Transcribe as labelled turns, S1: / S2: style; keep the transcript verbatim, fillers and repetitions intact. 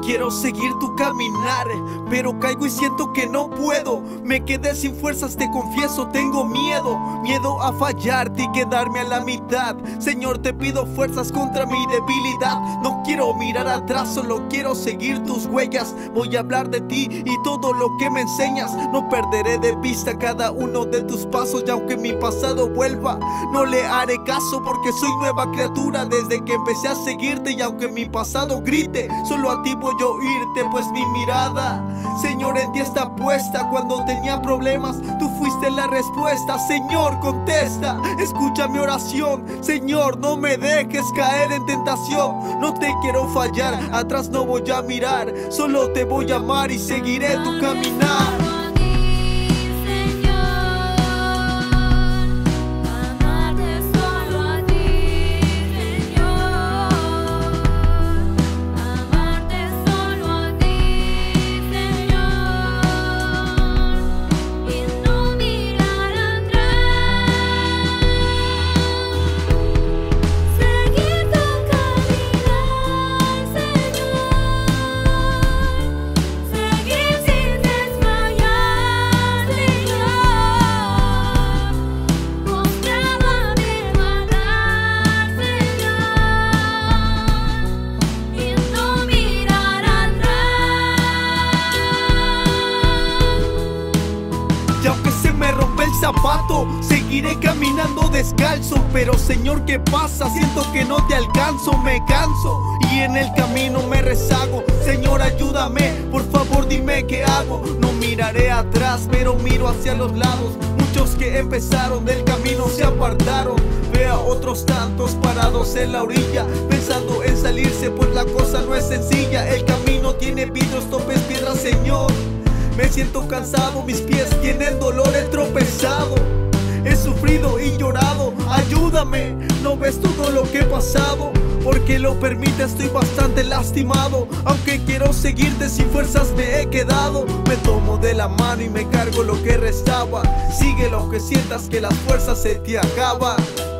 S1: Quiero seguir tu caminar, pero caigo y siento que no puedo. Me quedé sin fuerzas, te confieso, tengo miedo. Miedo a fallarte y quedarme a la mitad. Señor, te pido fuerzas contra mi debilidad. No quiero mirar atrás, solo quiero seguir tus huellas. Voy a hablar de ti y todo lo que me enseñas. No perderé de vista cada uno de tus pasos, y aunque mi pasado vuelva, no le haré caso, porque soy nueva criatura desde que empecé a seguirte. Y aunque mi pasado grite, solo a ti voy a oírte, pues mi mirada, Señor, en ti está puesta. Cuando tenía problemas, tú fuiste la respuesta. Señor, contesta, escucha mi oración. Señor, no me dejes caer en tentación. No te quiero fallar, atrás no voy a mirar. Solo te voy a amar y seguiré tu caminar. Y aunque se me rompe el zapato, seguiré caminando descalzo. Pero Señor, ¿qué pasa? Siento que no te alcanzo, me canso y en el camino me rezago. Señor, ayúdame, por favor dime qué hago. No miraré atrás, pero miro hacia los lados. Muchos que empezaron del camino se apartaron. Veo a otros tantos parados en la orilla, pensando en salirse, pues la cosa no es sencilla. El camino tiene vidrios, topes, piedras, Señor. Me siento cansado, mis pies tienen dolor, he tropezado. He sufrido y llorado, ayúdame. ¿No ves todo lo que he pasado? Porque lo permite, estoy bastante lastimado. Aunque quiero seguirte, sin fuerzas me he quedado. Me tomo de la mano y me cargo lo que restaba. Sigue lo que sientas, que las fuerzas se te acaban.